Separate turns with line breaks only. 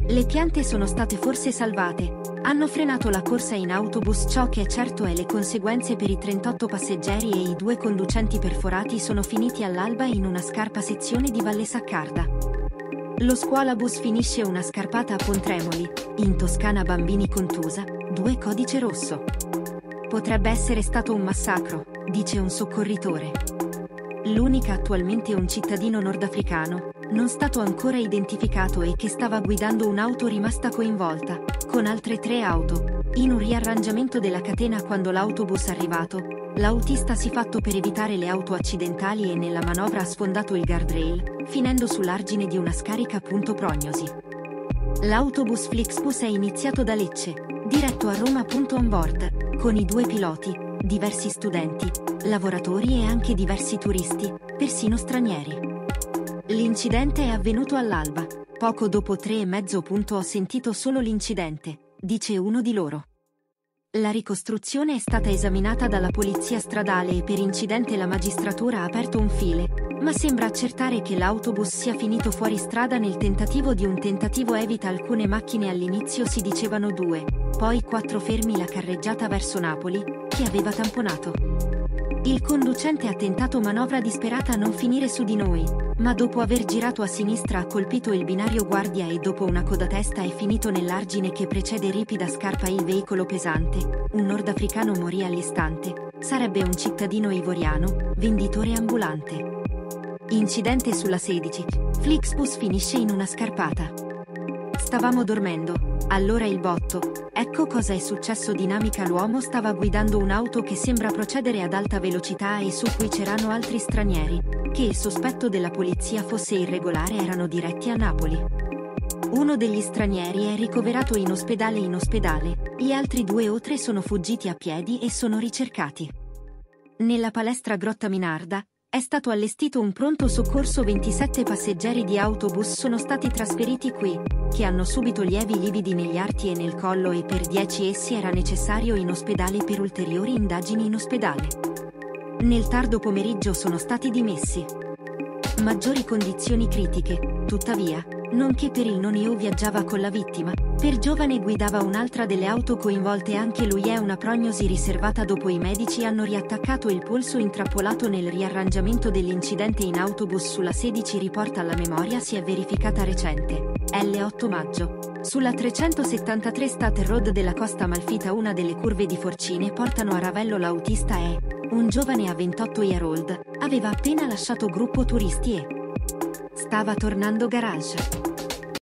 Le piante sono state forse salvate. Hanno frenato la corsa in autobus. Ciò che è certo è le conseguenze per i 38 passeggeri e i 2 conducenti perforati sono finiti all'alba in una scarpa sezione di Valle Saccarda. Lo scuolabus finisce una scarpata a Pontremoli, in Toscana bambini contusa, 2 codice rosso. Potrebbe essere stato un massacro, dice un soccorritore. L'unica attualmente un cittadino nordafricano, non stato ancora identificato e che stava guidando un'auto rimasta coinvolta, con altre 3 auto, in un riarrangiamento della catena quando l'autobus arrivato. L'autista si fatto per evitare le auto accidentali e nella manovra ha sfondato il guardrail, finendo sull'argine di una scarica. Prognosi. L'autobus Flixbus è iniziato da Lecce, diretto a Roma. On board, con i 2 piloti, diversi studenti, lavoratori e anche diversi turisti, persino stranieri. L'incidente è avvenuto all'alba, poco dopo 3:30. Ho sentito solo l'incidente, dice uno di loro. La ricostruzione è stata esaminata dalla polizia stradale e per incidente la magistratura ha aperto un file, ma sembra accertare che l'autobus sia finito fuori strada nel tentativo di un tentativo evita. Alcune macchine all'inizio si dicevano 2, poi 4 fermi la carreggiata verso Napoli, che aveva tamponato. Il conducente ha tentato manovra disperata a non finire su di noi, ma dopo aver girato a sinistra ha colpito il binario guardia e dopo una codatesta è finito nell'argine che precede ripida scarpa. Il veicolo pesante, un nordafricano, morì all'istante, sarebbe un cittadino ivoriano, venditore ambulante. Incidente sulla 16, Flixbus finisce in una scarpata. Stavamo dormendo, allora il botto. Ecco cosa è successo. Dinamica: l'uomo stava guidando un'auto che sembra procedere ad alta velocità e su cui c'erano altri stranieri, che il sospetto della polizia fosse irregolare erano diretti a Napoli. Uno degli stranieri è ricoverato in ospedale. Gli altri 2 o 3 sono fuggiti a piedi e sono ricercati. Nella palestra Grotta Minarda è stato allestito un pronto soccorso. 27 passeggeri di autobus sono stati trasferiti qui, che hanno subito lievi lividi negli arti e nel collo e per 10 essi era necessario in ospedale per ulteriori indagini in ospedale. Nel tardo pomeriggio sono stati dimessi. Maggiori condizioni critiche, tuttavia, nonché per il nonio viaggiava con la vittima, per giovane guidava un'altra delle auto coinvolte. Anche lui è una prognosi riservata. Dopo i medici hanno riattaccato il polso intrappolato nel riarrangiamento dell'incidente in autobus sulla 16. Riporta alla memoria si è verificata recente, L8 maggio, sulla 373 State Road della Costa Amalfita. Una delle curve di Forcine portano a Ravello. L'autista è un giovane a 28 year old, aveva appena lasciato gruppo turisti e stava tornando garage.